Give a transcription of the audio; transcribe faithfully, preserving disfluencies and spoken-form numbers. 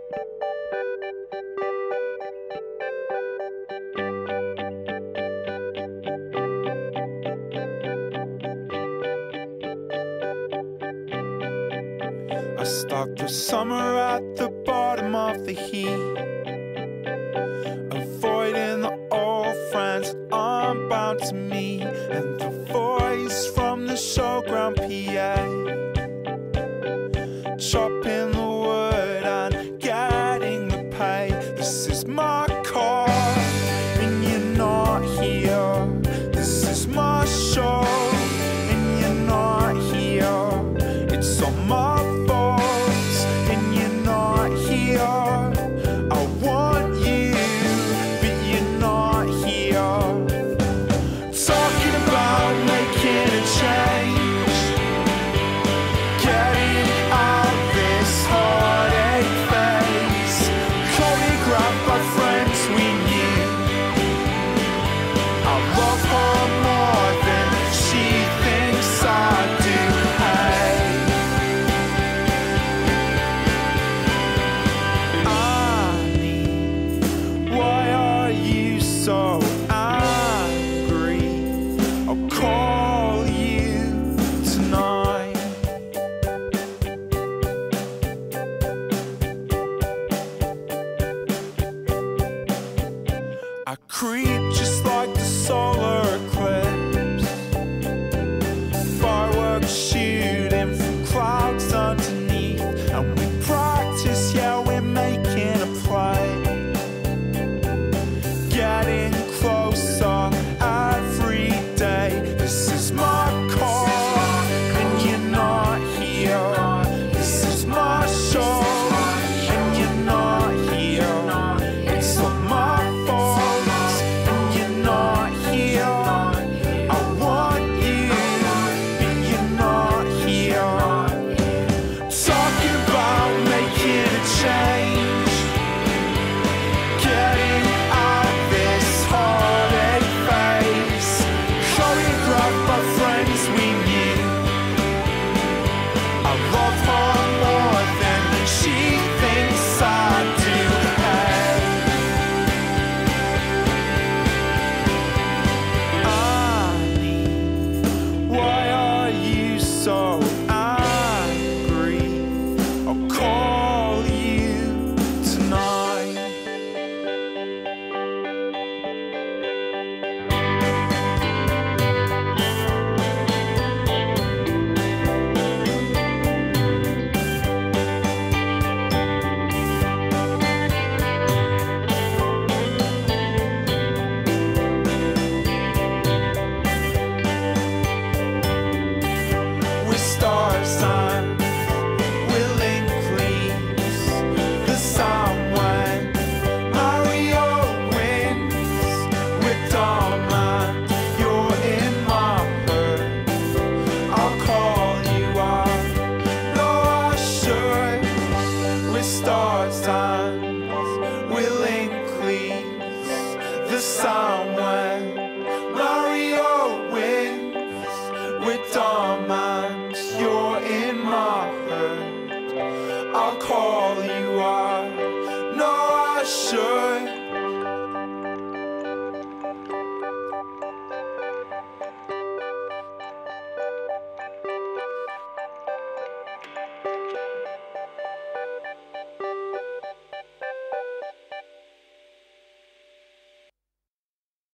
I start the summer at the bottom of the heat, avoiding the old friends that I'm bound to meet, and the voice from the showground P A, chopping the wood and getting the pay. This is my car and you're not here. This is my show and you're not here. It's on my creep just like the solar eclipse, fireworks shooting from clouds underneath, and we practice, yeah, we're making a play, getting closer every day. This is my car and you're not here. This is my show and you're not here. It's not my fault. I'll call you out. No, I should.